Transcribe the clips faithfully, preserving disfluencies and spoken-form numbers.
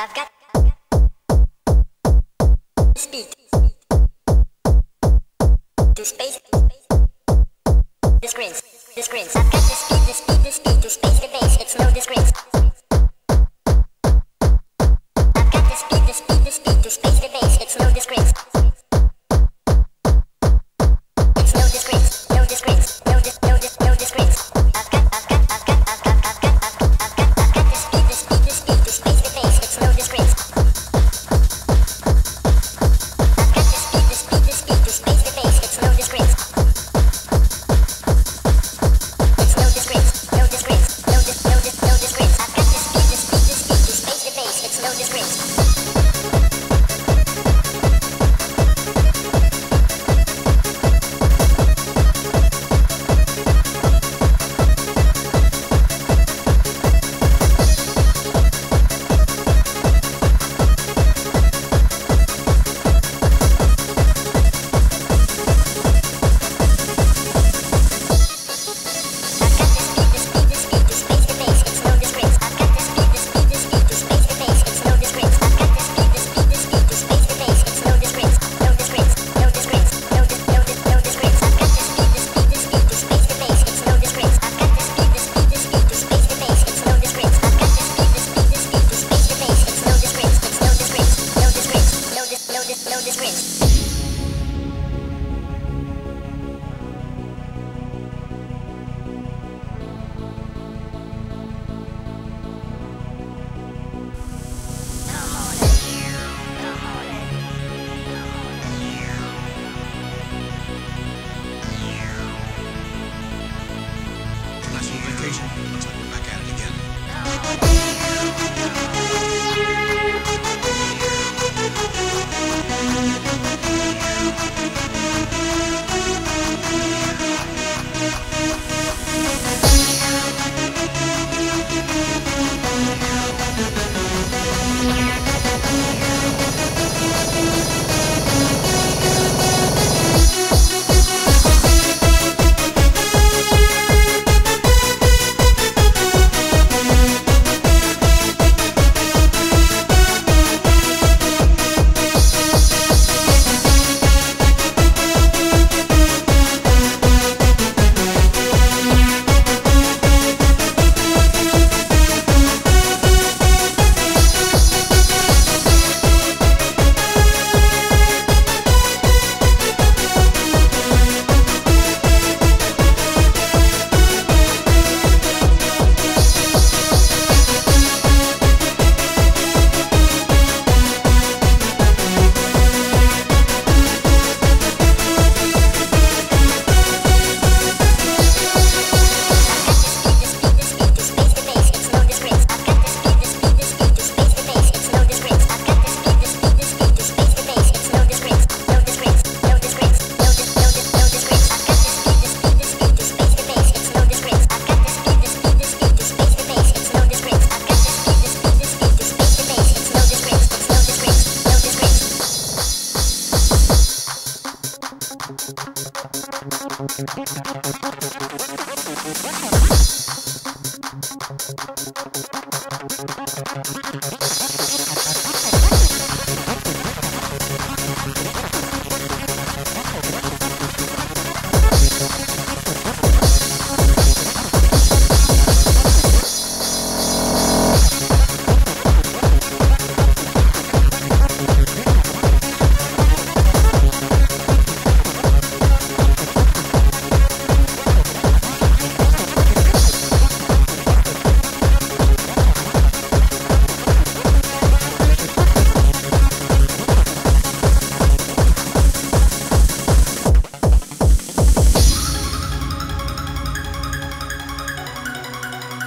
I've got speed to space the screens, the screens. I've got the speed, the speed, the speed to space the bass. It's no disgrace. I've got the speed, the speed, the speed to space the bass. It's no disgrace. It's no disgrace, no disgrace, no dis, no dis, no disgrace. I've got, I've got, I've got, I've got, I've got, I've got, I've got, I've got the speed, the speed, the speed to space the bass. It's no disgrace. I've got the speed, the speed, the speed to space the bass. It's no disgrace. It's no disgrace, no disgrace, no dis, no dis, no disgrace. I've got the speed, the speed, the speed to space the bass. It's no disgrace.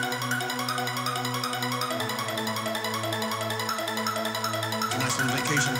Vacation.